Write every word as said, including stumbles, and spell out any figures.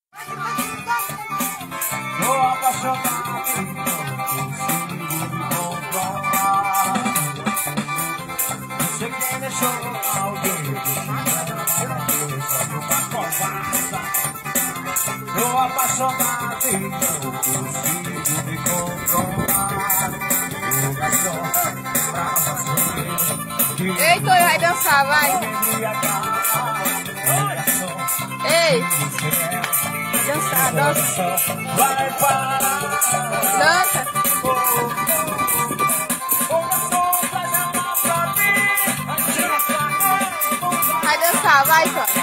Tô apaixonado e não consigo me controlar. Você quem deixou alguém tô apaixonado e não consigo me controlar. Ei, Tonho, vai dançar, vai. Ei, dançar, dança. Vai parar. Dança. Vai dançar, vai, Tonho.